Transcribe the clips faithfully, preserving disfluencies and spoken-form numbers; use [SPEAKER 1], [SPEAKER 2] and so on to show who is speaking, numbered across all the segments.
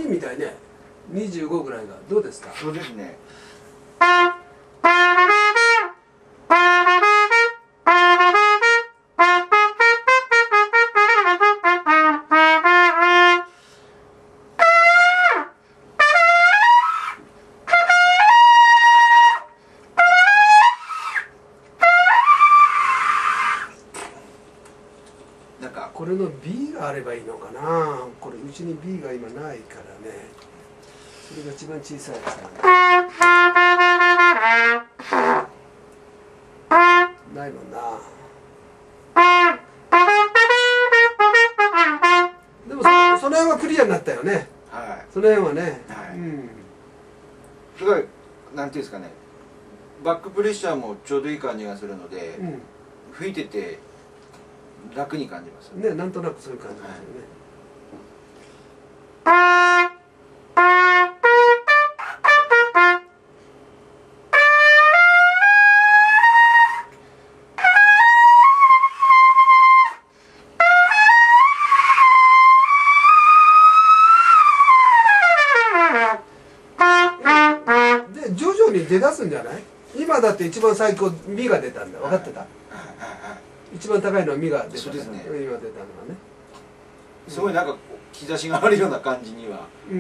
[SPEAKER 1] いみたいね。にじゅうごぐらいがどうですか？
[SPEAKER 2] そうですね。なんか
[SPEAKER 1] これの B があればいいのかな。これうちに B が今ないからね。それが一番小さいやつなんだ。ないもんな。でも そ, その辺はクリアになったよね。
[SPEAKER 2] はい。
[SPEAKER 1] その辺はね。
[SPEAKER 2] はい。
[SPEAKER 1] うん。
[SPEAKER 2] すごいなんていうんですかね。バックプレッシャーもちょうどいい感じがするので、うん、吹いてて楽に感じます
[SPEAKER 1] ね。なんとなくそういう感じですよね。出だすんじゃない？今だって一番最高ミが出たんだ。分かってた？一番高いのはミが出た。そうですね。今出たのはね。
[SPEAKER 2] すごいなんか兆しがあるような感じには。うん。うん、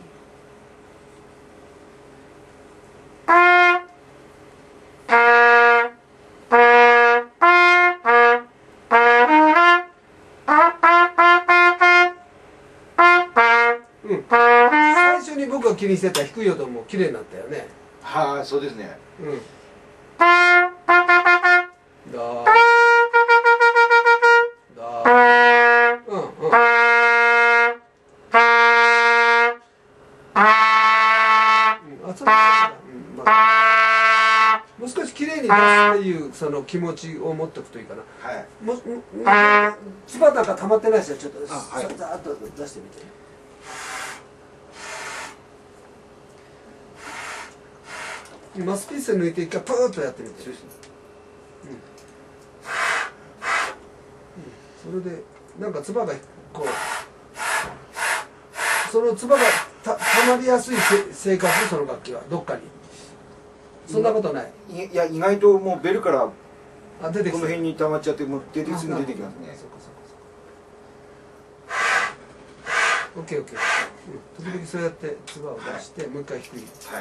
[SPEAKER 1] 最初に僕が気にしてた低い音も綺麗になったよね。
[SPEAKER 2] はい、そうですね。うん。
[SPEAKER 1] だ。だ。うんうん。あ、それもう少し綺麗に出すっていうその気持ちを持っておくといいかな。はい。ももつばなんか溜まってないし、ちょっとざーっと出してみて。マウスピース抜いて一回プーッとやってみて。うん、それでなんか唾がこうその唾がたたまりやすい性格、その楽器はどっかにそんなことない？
[SPEAKER 2] いや意外ともうベルから
[SPEAKER 1] あ出てき
[SPEAKER 2] この辺に溜まっちゃってもう出てすぐ出てきますね。
[SPEAKER 1] オッケーオッケー。時々そうやって唾を出して、はい、もう一回低い。はい。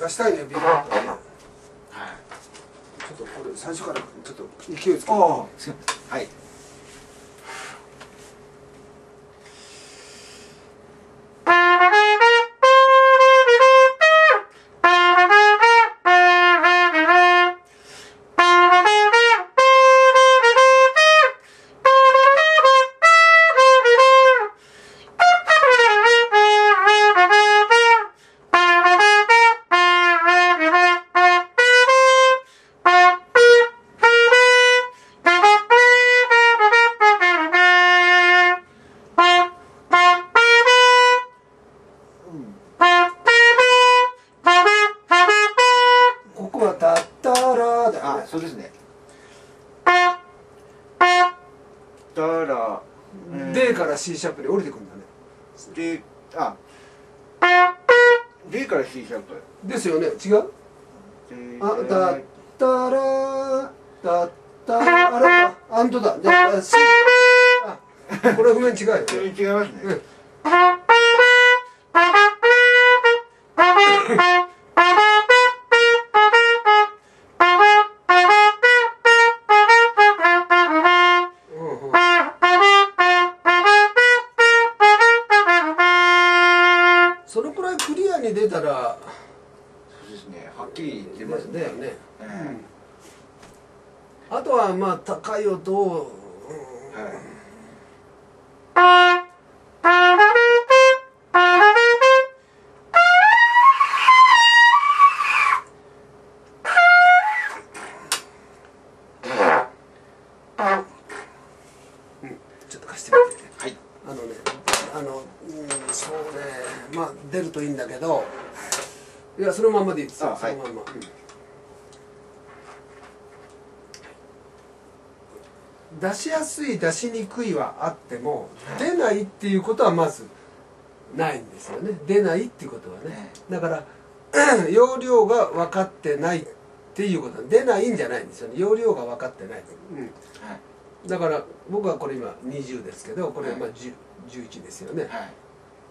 [SPEAKER 1] 出したいねビールだったらね。
[SPEAKER 2] はい。
[SPEAKER 1] ちょっとこれ最初からちょっと勢いつけて。
[SPEAKER 2] ああ、すいません。はい。
[SPEAKER 1] ここはタッタラーだよね。
[SPEAKER 2] あ、そうですね。だら、
[SPEAKER 1] D から C シャープに降りてくるんだね。
[SPEAKER 2] で、あ、D から C シャープ。
[SPEAKER 1] ですよね。違う？あ、タッタラータッタラあれか。あんとだ。じゃあ C。あ、これ譜面違うよね。
[SPEAKER 2] 全然違いますね。
[SPEAKER 1] うん。そのくらいクリアに出たら
[SPEAKER 2] そうですね。はっきり出ますね。
[SPEAKER 1] だよね、
[SPEAKER 2] うん、
[SPEAKER 1] あとはまあ高い音を、うん、
[SPEAKER 2] はい
[SPEAKER 1] うん、ちょっと貸してみて。
[SPEAKER 2] はい。
[SPEAKER 1] あのね、あの、うん、そうね、まあ出るといいんだけど、いやそのまんまでいいですよ。
[SPEAKER 2] あ、はい、
[SPEAKER 1] そのまんま。うん、出しやすい出しにくいはあっても出ないっていうことはまずないんですよね。出ないっていうことはね。だから容量が分かってないっていうことは出ないんじゃないんですよね。容量が分かってない。うん、はい、だから僕はこれ今にじゅうですけど、これまあじゅう、じゅういちですよね。はい、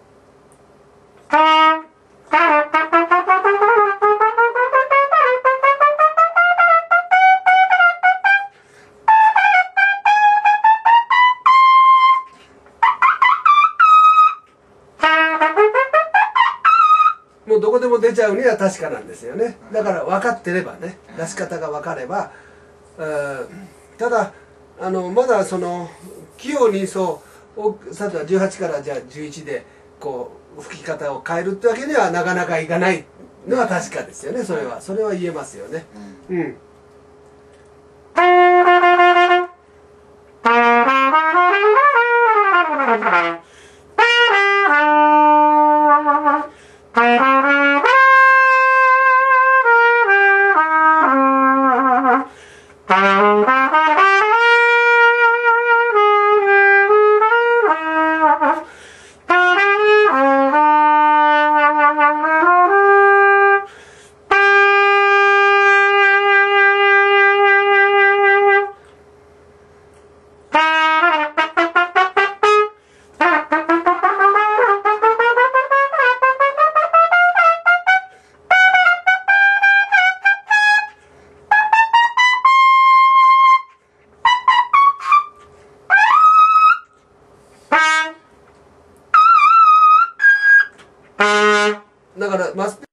[SPEAKER 1] もうどこでも出ちゃうには確かなんですよね。だから分かってればね、出し方が分かれば、ただあのまだその器用にそうさてはじゅうはちからじゃあじゅういちでこう吹き方を変えるってわけにはなかなかいかないのは確かですよね。それはそれは言えますよね。うん、うん、だからマス